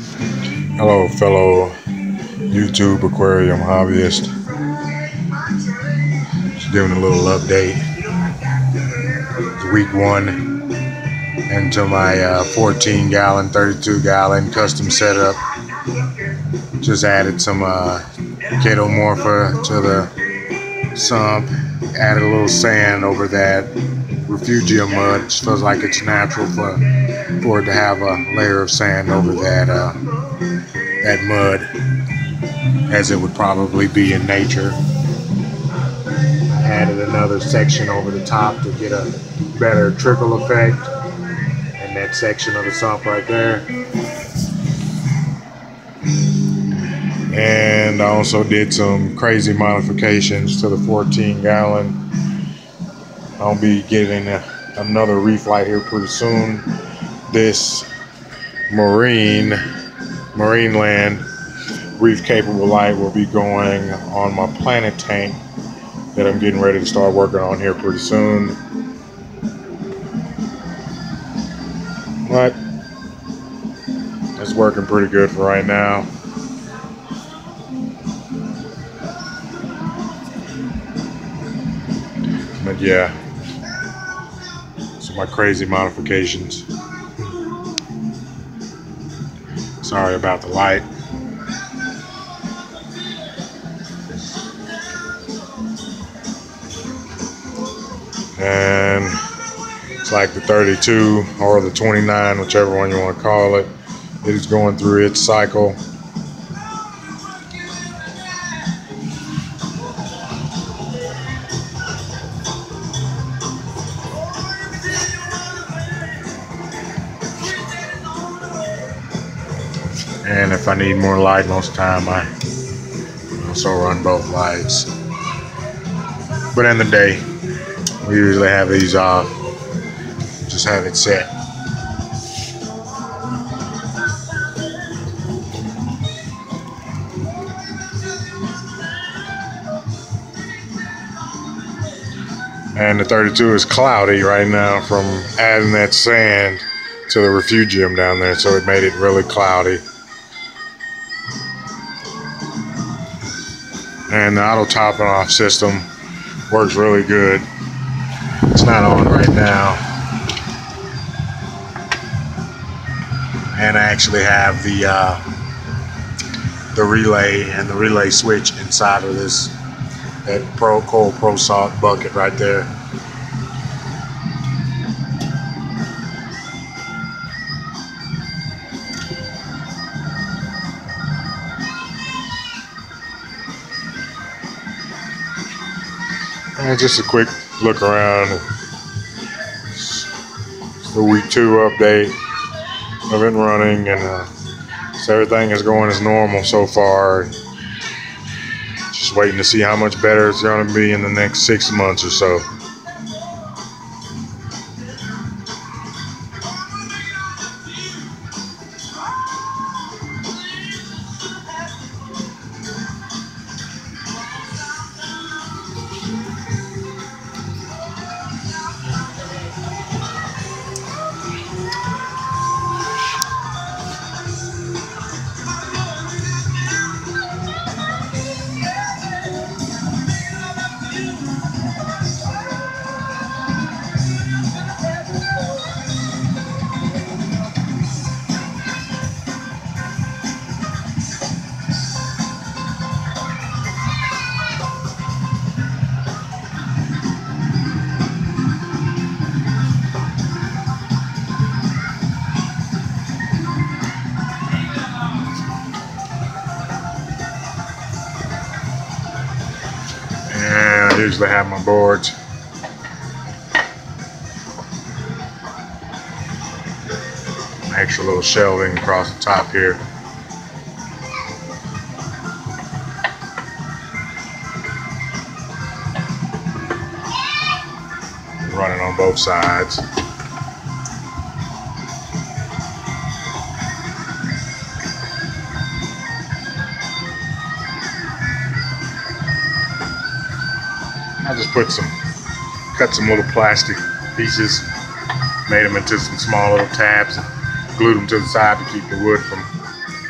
Hello, fellow YouTube aquarium hobbyist. Just giving a little update. It's week 1 into my 14 gallon, 32 gallon custom setup. Just added some Chaetomorpha to the sump. Added a little sand over that refugium mud. Just feels like it's natural for it to have a layer of sand over that mud, as it would probably be in nature. Added another section over the top to get a better trickle effect, and that section of the sump right there. And I also did some crazy modifications to the 14 gallon. I'll be getting another reef light here pretty soon. This Marineland reef capable light will be going on my planet tank that I'm getting ready to start working on here pretty soon. But it's working pretty good for right now. But yeah, so my crazy modifications. Sorry about the light. And it's like the 32 or the 29, whichever one you want to call it. It is going through its cycle. And if I need more light, most of the time I also run both lights. But in the day, we usually have these off. Just have it set. And the 32 is cloudy right now from adding that sand to the refugium down there, so it made it really cloudy. And the auto topping off system works really good. It's not on right now. And I actually have the relay and the relay switch inside of that Cold Pro Salt bucket right there. And just a quick look around. It's the week 2 update. I've been running, and so everything is going as normal so far. Just waiting to see how much better it's going to be in the next 6 months or so. I usually have my boards. Extra little shelving across the top here. Running on both sides. I just cut some little plastic pieces, made them into some small little tabs, and glued them to the side to keep the wood from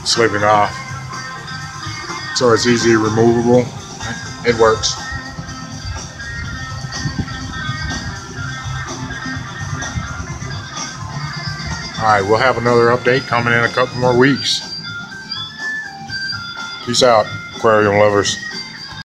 slipping off. So it's easy removable. It works. Alright, we'll have another update coming in a couple more weeks. Peace out, aquarium lovers.